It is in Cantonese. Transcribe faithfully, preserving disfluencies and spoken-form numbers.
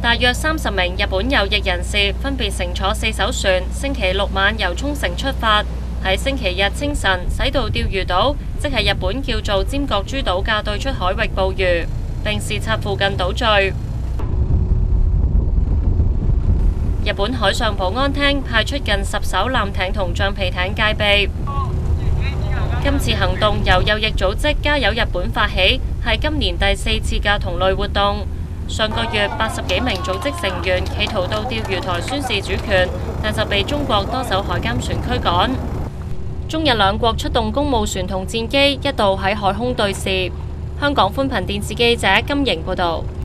大約三十名日本右翼人士分別乘坐四艘船，星期六晚由沖繩出發，喺星期日清晨駛到釣魚島，即係日本叫做尖閣諸島嘅對出海域捕魚，並視察附近島嶼。日本海上保安廳派出近十艘艦艇同橡皮艇戒備。今次行動由右翼組織加油日本發起，係今年第四次嘅同類活動。上個月八十幾名組織成員企圖到釣魚台宣示主權，但就被中國多艘海監船驅趕。中日兩國出動公務船同戰機，一度喺海空對峙。香港寬頻電視記者金瑩報導。